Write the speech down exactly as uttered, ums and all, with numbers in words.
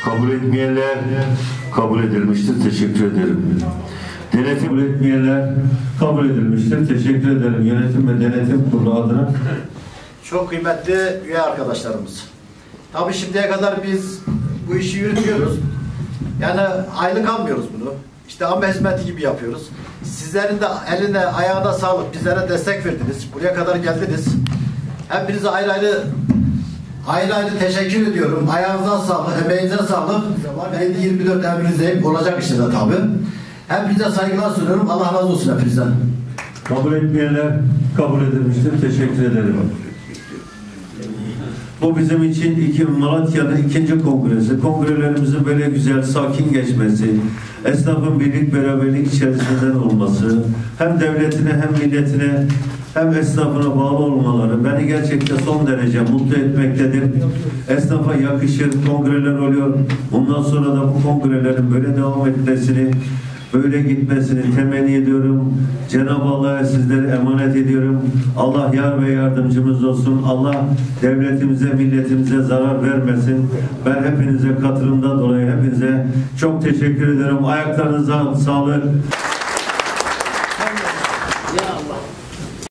Kabul etmeyenler kabul edilmiştir. Teşekkür ederim. Denetim kabul etmeyenler kabul edilmiştir. Teşekkür ederim. Yönetim ve Denetim Kurulu adına. Çok kıymetli üye arkadaşlarımız. Tabii şimdiye kadar biz bu işi yürütüyoruz. Yani aylık almıyoruz bunu. İşte ama hizmeti gibi yapıyoruz. Sizlerin de eline ayağına sağlık. Bizlere destek verdiniz. Buraya kadar geldiniz. Hepinize ayrı ayrı ayrı ayrı teşekkür ediyorum. Ayağınıza sağlık, emeğinize sağlık. Ben de yirmi dört emrinizdeyim. Olacak işte de tabii. Hepinize saygılar sunuyorum. Allah razı olsun hepinizden. Kabul etmeyenler kabul edilmiştir. Teşekkür ederim. Bu bizim için iki, Malatya'nın ikinci kongresi. Kongrelerimizin böyle güzel, sakin geçmesi, esnafın birlik beraberlik içerisinden olması, hem devletine hem milletine hem esnafına bağlı olmaları beni gerçekten son derece mutlu etmektedir. Esnafa yakışır kongreler oluyor. Bundan sonra da bu kongrelerin böyle devam etmesini, böyle gitmesini temenni ediyorum. Cenab-ı Allah'a sizleri emanet ediyorum. Allah yar ve yardımcımız olsun. Allah devletimize, milletimize zarar vermesin. Ben hepinize katılımdan dolayı hepinize çok teşekkür ederim. Ayaklarınıza sağlık.